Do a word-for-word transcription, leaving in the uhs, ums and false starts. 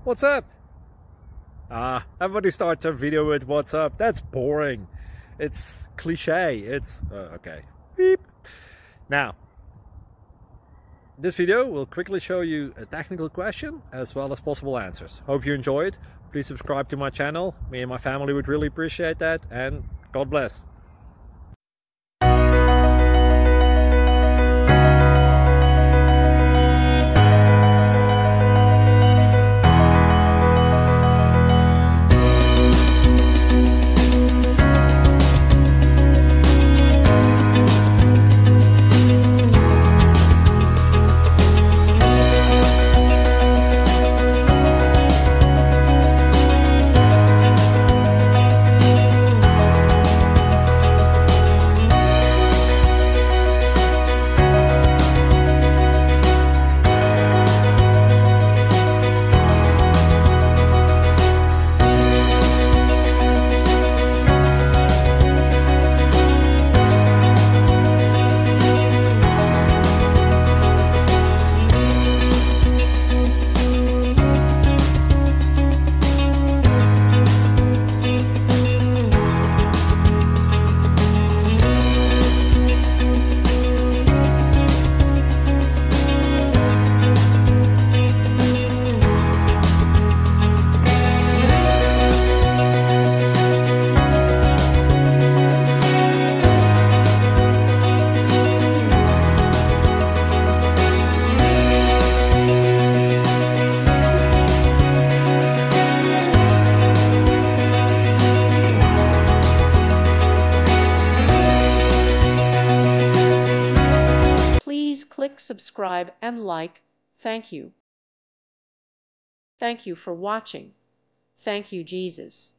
What's up? Ah, everybody starts their video with what's up. That's boring. It's cliche. It's uh, okay. Beep. Now, this video will quickly show you a technical question as well as possible answers. Hope you enjoy it. Please subscribe to my channel. Me and my family would really appreciate that, and God bless. Please click subscribe and like. Thank you. Thank you for watching. Thank you, Jesus.